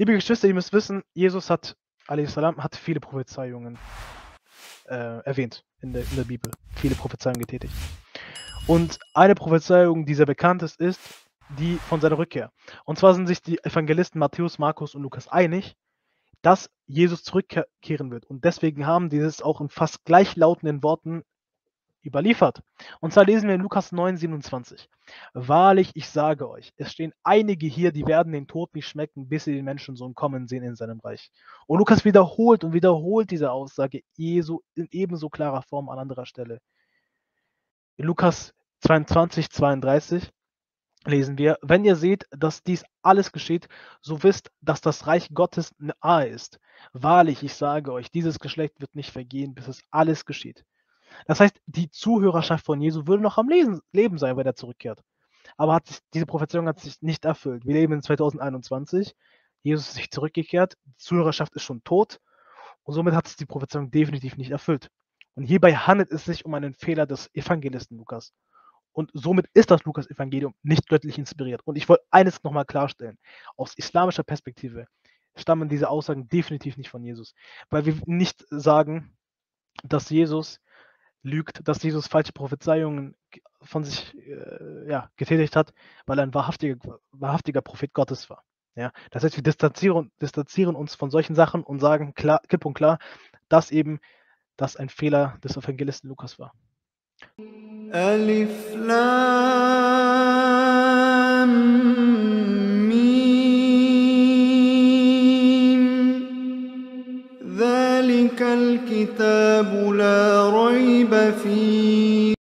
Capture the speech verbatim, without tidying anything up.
Liebe Geschwister, ihr müsst wissen, Jesus hat, a.s., hat viele Prophezeiungen äh, erwähnt in der, in der Bibel, viele Prophezeiungen getätigt. Und eine Prophezeiung, die sehr bekannt ist, ist die von seiner Rückkehr. Und zwar sind sich die Evangelisten Matthäus, Markus und Lukas einig, dass Jesus zurückkehren wird. Und deswegen haben die es auch in fast gleichlautenden Worten überliefert. Und zwar lesen wir in Lukas neun, siebenundzwanzig. Wahrlich, ich sage euch, es stehen einige hier, die werden den Tod nicht schmecken, bis sie den Menschensohn kommen sehen in seinem Reich. Und Lukas wiederholt und wiederholt diese Aussage Jesu in ebenso klarer Form an anderer Stelle. In Lukas zweiundzwanzig, zweiunddreißig lesen wir, wenn ihr seht, dass dies alles geschieht, so wisst, dass das Reich Gottes nahe ist. Wahrlich, ich sage euch, dieses Geschlecht wird nicht vergehen, bis es alles geschieht. Das heißt, die Zuhörerschaft von Jesu würde noch am Leben sein, wenn er zurückkehrt. Aber hat sich, diese Prophezeiung hat sich nicht erfüllt. Wir leben in zweitausendeinundzwanzig, Jesus ist nicht zurückgekehrt, die Zuhörerschaft ist schon tot und somit hat sich die Prophezeiung definitiv nicht erfüllt. Und hierbei handelt es sich um einen Fehler des Evangelisten Lukas. Und somit ist das Lukas-Evangelium nicht göttlich inspiriert. Und ich wollte eines nochmal klarstellen. Aus islamischer Perspektive stammen diese Aussagen definitiv nicht von Jesus. Weil wir nicht sagen, dass Jesus lügt, dass Jesus falsche Prophezeiungen von sich äh, ja, getätigt hat, weil er ein wahrhaftiger, wahrhaftiger Prophet Gottes war. Ja? Das heißt, wir distanzieren, distanzieren uns von solchen Sachen und sagen klar, klipp und klar, dass eben das ein Fehler des Evangelisten Lukas war. Alif Lam Mim Zalikal Kitabu la Rayba fihi